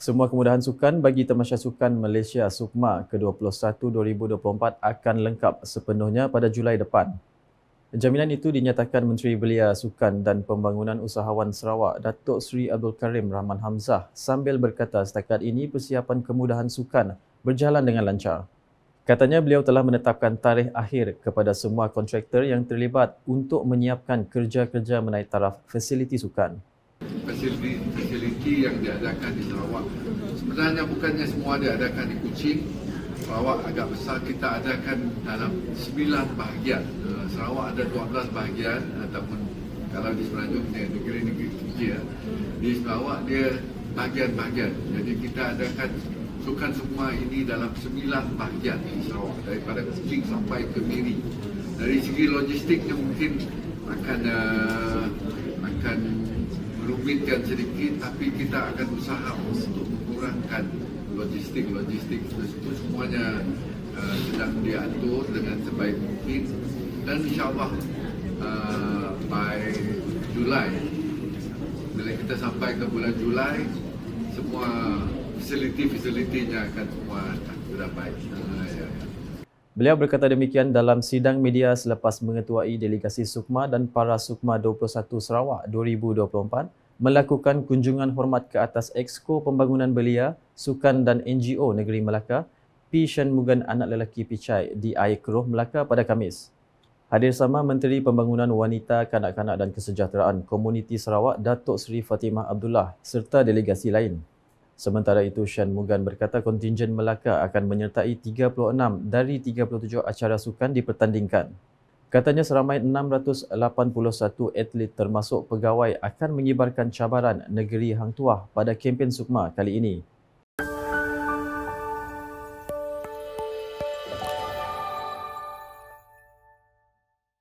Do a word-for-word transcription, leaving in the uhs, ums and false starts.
Semua kemudahan sukan bagi Tamasya Sukan Malaysia SUKMA ke dua puluh satu dua ribu dua puluh empat akan lengkap sepenuhnya pada Julai depan. Jaminan itu dinyatakan Menteri Belia Sukan dan Pembangunan Usahawan Sarawak Datuk Seri Abdul Karim Rahman Hamzah sambil berkata setakat ini persiapan kemudahan sukan berjalan dengan lancar. Katanya beliau telah menetapkan tarikh akhir kepada semua kontraktor yang terlibat untuk menyiapkan kerja-kerja menaik taraf fasiliti sukan. Fasiliti yang diadakan di Sarawak sebenarnya bukannya semua diadakan di Kuching. Sarawak agak besar, kita adakan dalam sembilan bahagian. Sarawak ada dua belas bahagian ataupun kalau di Semenanjung negeri-negeri kecil. Di Sarawak dia bahagian-bahagian. Jadi kita adakan sukan semua ini dalam sembilan bahagian di Sarawak daripada Kuching sampai ke Miri. Dari segi logistiknya mungkin akan uh, akan merumitkan sedikit, tapi kita akan usaha untuk mengurangkan logistik-logistik tersebut. Semuanya uh, sedang diatur dengan sebaik mungkin dan insyaAllah uh, by Julai, bila kita sampai ke bulan Julai, semua fasiliti-fasilitinya akan semua sudah baik. Uh, ya, ya. Beliau berkata demikian dalam sidang media selepas mengetuai delegasi SUKMA dan para SUKMA dua puluh satu Sarawak dua ribu dua puluh empat melakukan kunjungan hormat ke atas Exko Pembangunan Belia, Sukan dan N G O Negeri Melaka, P. Shanmugan Anak Lelaki Pichai di Air Keroh, Melaka pada Khamis. Hadir sama Menteri Pembangunan Wanita, Kanak-kanak dan Kesejahteraan Komuniti Sarawak Datuk Seri Fatimah Abdullah serta delegasi lain. Sementara itu, Shanmugan berkata kontingen Melaka akan menyertai tiga puluh enam dari tiga puluh tujuh acara sukan dipertandingkan. Katanya seramai enam ratus lapan puluh satu atlet termasuk pegawai akan mengibarkan cabaran negeri Hang Tuah pada kempen SUKMA kali ini.